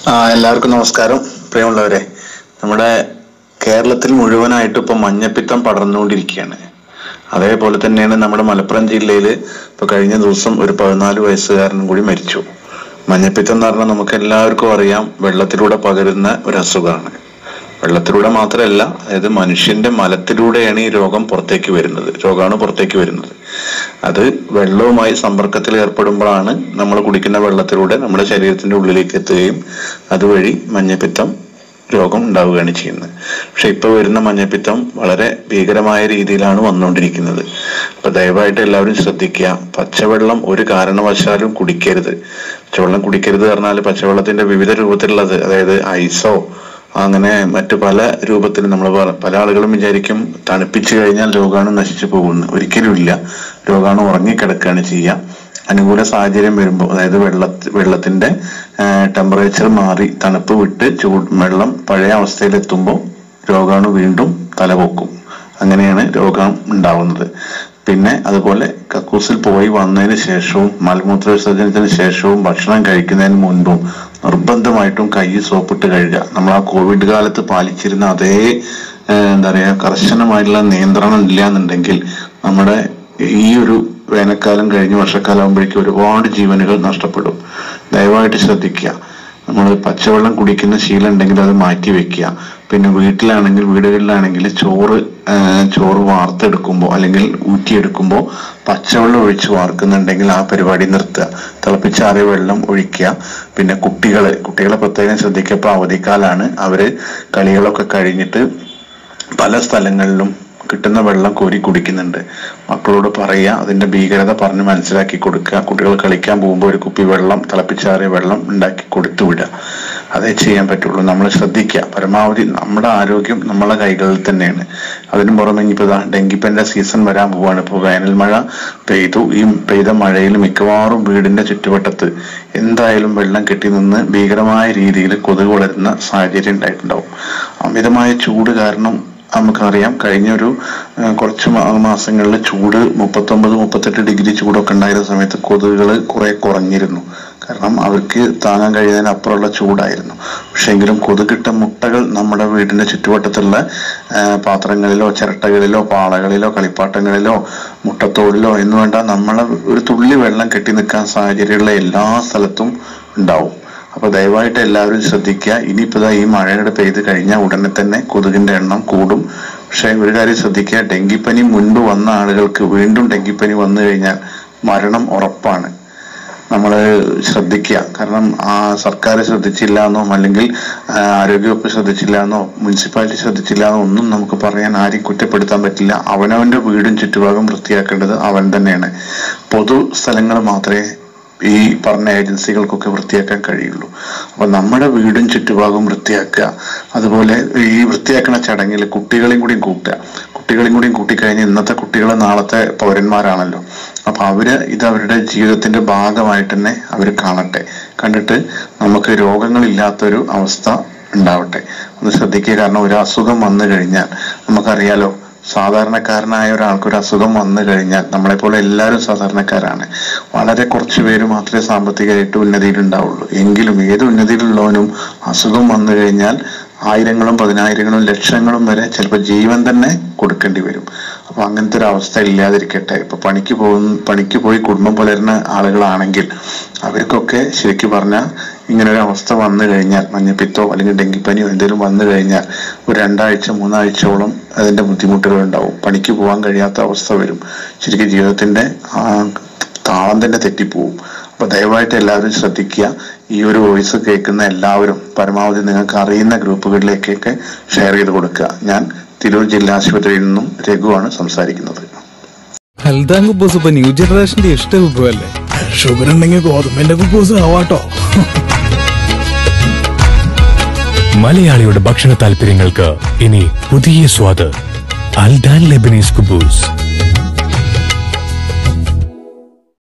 എല്ലാവർക്കും നമസ്കാരം. പ്രിയമുള്ളവരെ, നമ്മുടെ കേരളത്തിൽ മുഴുവനായിട്ട് ഇപ്പൊ മഞ്ഞപ്പിത്തം പടർന്നുകൊണ്ടിരിക്കുകയാണ്. അതേപോലെ തന്നെയാണ് നമ്മുടെ മലപ്പുറം ജില്ലയിൽ ഇപ്പൊ കഴിഞ്ഞ ദിവസം ഒരു 14 വയസ്സുകാരനും കൂടി മരിച്ചു. മഞ്ഞപ്പിത്തം എന്ന് പറഞ്ഞാൽ നമുക്ക് എല്ലാവർക്കും അറിയാം, വെള്ളത്തിലൂടെ പകരുന്ന ഒരു അസുഖമാണ്. വെള്ളത്തിലൂടെ മാത്രമല്ല, അതായത് മനുഷ്യന്റെ മലത്തിലൂടെയാണ് ഈ രോഗാണു പുറത്തേക്ക് വരുന്നത്. അത് വെള്ളവുമായി സമ്പർക്കത്തിൽ ഏർപ്പെടുമ്പോഴാണ് നമ്മൾ കുടിക്കുന്ന വെള്ളത്തിലൂടെ നമ്മുടെ ശരീരത്തിന്റെ ഉള്ളിലേക്ക് എത്തുകയും അതുവഴി മഞ്ഞപ്പിത്തം രോഗം ഉണ്ടാവുകയാണ് ചെയ്യുന്നത്. പക്ഷെ ഇപ്പൊ വരുന്ന മഞ്ഞപ്പിത്തം വളരെ ഭീകരമായ രീതിയിലാണ് വന്നുകൊണ്ടിരിക്കുന്നത്. അപ്പൊ ദയവായിട്ട് എല്ലാവരും ശ്രദ്ധിക്കുക. പച്ചവെള്ളം ഒരു കാരണവശാലും കുടിക്കരുത്. പച്ചവെള്ളം കുടിക്കരുത് പറഞ്ഞാൽ പച്ചവെള്ളത്തിന്റെ വിവിധ രൂപത്തിലുള്ളത്, അതായത് ഐസോ അങ്ങനെ മറ്റു പല രൂപത്തിൽ നമ്മൾ പല ആളുകളും വിചാരിക്കും തണുപ്പിച്ചു കഴിഞ്ഞാൽ രോഗാണു നശിച്ചു പോകുന്നു. ഒരിക്കലുമില്ല. രോഗാണു ഉറങ്ങിക്കിടക്കുകയാണ് ചെയ്യുക. അനുകൂല സാഹചര്യം വരുമ്പോൾ, അതായത് വെള്ളത്തിന്റെ ടെമ്പറേച്ചർ മാറി തണുപ്പ് വിട്ട് വെള്ളം പഴയ അവസ്ഥയിലെത്തുമ്പോൾ രോഗാണു വീണ്ടും തലപൊക്കും. അങ്ങനെയാണ് രോഗം ഉണ്ടാവുന്നത്. പിന്നെ അതുപോലെ കക്കൂസിൽ പോയി വന്നതിന് ശേഷവും മലമൂത്ര വിസർജനത്തിന് ശേഷവും ഭക്ഷണം കഴിക്കുന്നതിന് മുൻപും നിർബന്ധമായിട്ടും കൈ സോപ്പിട്ട് കഴുകുക. നമ്മൾ ആ കോവിഡ് കാലത്ത് പാലിച്ചിരുന്ന അതേ കർശനമായിട്ടുള്ള നിയന്ത്രണം ഇല്ല എന്നുണ്ടെങ്കിൽ നമ്മുടെ ഈ ഒരു വേനൽക്കാലം കഴിഞ്ഞ് വർഷക്കാലം ആകുമ്പോഴേക്കും ഒരുപാട് ജീവനുകൾ നഷ്ടപ്പെടും. ദയവായിട്ട് ശ്രദ്ധിക്കുക. നമ്മൾ പച്ചവെള്ളം കുടിക്കുന്ന ശീലം ഉണ്ടെങ്കിൽ അത് മാറ്റി വെക്കുക. പിന്നെ വീടുകളിലാണെങ്കിൽ ചോറ് വാർത്തെടുക്കുമ്പോൾ അല്ലെങ്കിൽ ഊറ്റിയെടുക്കുമ്പോൾ പച്ചവെള്ളം ഒഴിച്ച് വാർക്കുന്നുണ്ടെങ്കിൽ ആ പരിപാടി നിർത്തുക. തിളപ്പിച്ചാറിയ വെള്ളം ഒഴിക്കുക. പിന്നെ കുട്ടികളെ പ്രത്യേകം ശ്രദ്ധിക്കുക. ഇപ്പൊ അവധിക്കാലാണ്, അവര് കളികളൊക്കെ കഴിഞ്ഞിട്ട് പല സ്ഥലങ്ങളിലും കിട്ടുന്ന വെള്ളം കോരി കുടിക്കുന്നുണ്ട്. മക്കളോട് പറയുക, അതിന്റെ ഭീകരത പറഞ്ഞ് മനസ്സിലാക്കി കൊടുക്കുക. കുട്ടികൾ കളിക്കാൻ പോകുമ്പോൾ ഒരു കുപ്പി വെള്ളം, തിളപ്പിച്ചാറിയ വെള്ളം ഉണ്ടാക്കി കൊടുത്തു വിടുക. അതേ ചെയ്യാൻ പറ്റുള്ളൂ. നമ്മൾ ശ്രദ്ധിക്കുക. പരമാവധി നമ്മുടെ ആരോഗ്യം നമ്മളെ കൈകളിൽ തന്നെയാണ്. അതിനു പുറമെ ഇനിയിപ്പോ ഡെങ്കിപ്പനിന്റെ സീസൺ വരാൻ പോവാണ്. ഇപ്പോൾ വേനൽ മഴ പെയ്തു. ഈ പെയ്ത മഴയിൽ മിക്കവാറും വീടിന്റെ ചുറ്റുവട്ടത്ത് എന്തായാലും വെള്ളം കെട്ടി നിന്ന് ഭീകരമായ രീതിയിൽ കൊതുക് വളരുന്ന സാഹചര്യം ഉണ്ടായിട്ടുണ്ടാവും. അമിതമായ ചൂട് കാരണം നമുക്കറിയാം, കഴിഞ്ഞൊരു കുറച്ച് മാസങ്ങളിൽ ചൂട് 39-38 ഡിഗ്രി ചൂടൊക്കെ ഉണ്ടായിരുന്ന സമയത്ത് കൊതുകുകൾ കുറെ കുറഞ്ഞിരുന്നു. കാരണം അവർക്ക് താങ്ങാൻ കഴിയുന്നതിനപ്പുറമുള്ള ചൂടായിരുന്നു. പക്ഷെ എങ്കിലും കൊതുകിട്ട മുട്ടകൾ നമ്മുടെ വീടിന്റെ ചുറ്റുവട്ടത്തുള്ള പാത്രങ്ങളിലോ ചിരട്ടകളിലോ പാളകളിലോ കളിപ്പാട്ടങ്ങളിലോ മുട്ടത്തോടിലോ എന്ന് വേണ്ട നമ്മളെ ഒരു തുള്ളി വെള്ളം കെട്ടി നിൽക്കാൻ സാഹചര്യമുള്ള എല്ലാ സ്ഥലത്തും ഉണ്ടാവും. അപ്പൊ ദയവായിട്ട് എല്ലാവരും ശ്രദ്ധിക്കുക. ഇനിയിപ്പോ ഈ മഴയുടെ പെയ്ത് കഴിഞ്ഞാൽ ഉടനെ തന്നെ കൊതുകിന്റെ എണ്ണം കൂടും. പക്ഷെ ഒരു കാര്യം ശ്രദ്ധിക്കുക, ഡെങ്കിപ്പനി മുൻപ് വന്ന ആളുകൾക്ക് വീണ്ടും ഡെങ്കിപ്പനി വന്നു കഴിഞ്ഞാൽ മരണം ഉറപ്പാണ്. നമ്മൾ ശ്രദ്ധിക്കുക. കാരണം സർക്കാർ ശ്രദ്ധിച്ചില്ല എന്നോ അല്ലെങ്കിൽ ആരോഗ്യവകുപ്പ് ശ്രദ്ധിച്ചില്ല എന്നോ മുനിസിപ്പാലിറ്റി ശ്രദ്ധിച്ചില്ല എന്നോ ഒന്നും നമുക്ക് പറയാൻ ആരെയും കുറ്റപ്പെടുത്താൻ പറ്റില്ല. അവനവന്റെ വീടും ചുറ്റുഭാഗം വൃത്തിയാക്കേണ്ടത് അവൻ തന്നെയാണ്. പൊതു സ്ഥലങ്ങൾ മാത്രമേ ഈ പറഞ്ഞ ഏജൻസികൾക്കൊക്കെ വൃത്തിയാക്കാൻ കഴിയുള്ളൂ. അപ്പൊ നമ്മുടെ വീടും ചുറ്റുഭാഗവും വൃത്തിയാക്കുക. അതുപോലെ ഈ വൃത്തിയാക്കുന്ന ചടങ്ങിൽ കുട്ടികളെയും കൂടി കൂട്ടിക്കഴിഞ്ഞ് ഇന്നത്തെ കുട്ടികൾ നാളത്തെ പൗരന്മാരാണല്ലോ. അപ്പൊ ഇത് അവരുടെ ജീവിതത്തിന്റെ ഭാഗമായിട്ട് തന്നെ അവർ കണ്ടിട്ട് നമുക്ക് രോഗങ്ങളില്ലാത്തൊരു അവസ്ഥ ഉണ്ടാവട്ടെ. ഒന്ന് ശ്രദ്ധിക്കുക. കാരണം ഒരു അസുഖം വന്നു കഴിഞ്ഞാൽ നമുക്കറിയാലോ, സാധാരണക്കാരനായ ഒരാൾക്ക് ഒരു അസുഖം വന്നു കഴിഞ്ഞാൽ, നമ്മളെപ്പോലെ എല്ലാവരും സാധാരണക്കാരാണ്. വളരെ കുറച്ച് പേര് മാത്രമേ സാമ്പത്തികമായിട്ട് ഉന്നതിയിലുണ്ടാവുള്ളൂ. എങ്കിലും ഏത് ഉന്നതിയിലുള്ളവനും അസുഖം വന്നു കഴിഞ്ഞാൽ ആയിരങ്ങളും പതിനായിരങ്ങളും ലക്ഷങ്ങളും വരെ ചിലപ്പോൾ ജീവൻ തന്നെ കൊടുക്കേണ്ടി വരും. അപ്പൊ അങ്ങനത്തെ ഒരു അവസ്ഥ ഇല്ലാതിരിക്കട്ടെ. ഇപ്പൊ പണിക്ക് പോയി കുടുംബം പുലരുന്ന ആളുകളാണെങ്കിൽ അവർക്കൊക്കെ ശരിക്കും പറഞ്ഞാൽ ഇങ്ങനെ ഒരു അവസ്ഥ വന്നു കഴിഞ്ഞാൽ, മഞ്ഞപ്പിത്തോ അല്ലെങ്കിൽ ഡെങ്കിപ്പനിയോ എന്തെങ്കിലും വന്നു കഴിഞ്ഞാൽ ഒരു 2-3 ആഴ്ചയോളം അതിന്റെ ബുദ്ധിമുട്ടുകൾ ഉണ്ടാവും. പണിക്ക് പോകാൻ കഴിയാത്ത അവസ്ഥ വരും. ശരിക്കും ജീവിതത്തിന്റെ താളം തന്നെ തെറ്റിപ്പോവും. അപ്പൊ ദയവായിട്ട് എല്ലാവരും ശ്രദ്ധിക്കുക. ഈ ഒരു വോയിസ് കേൾക്കുന്ന എല്ലാവരും പരമാവധി നിങ്ങൾക്ക് അറിയുന്ന ഗ്രൂപ്പുകളിലേക്കൊക്കെ ഷെയർ ചെയ്ത് കൊടുക്കുക. ഞാൻ തിരൂർ ജില്ലാ ആശുപത്രിയിൽ നിന്നും രഘുവാണ് സംസാരിക്കുന്നത്. ഹൽദാ കുബൂസ് ഇപ്പൊ ന്യൂ ജനറേഷന്റെ ഇഷ്ട കുബുവല്ലേ? ഷുഗർ ഉണ്ടെങ്കിൽ ഗോതമ്പിന്റെ കുബൂസ് ആവാട്ടോ. മലയാളിയുടെ ഭക്ഷണ താല്പര്യങ്ങൾക്ക് ഇനി പുതിയ സ്വാദ്. അൽദാൻ ലെബനീസ് കുബൂസ്.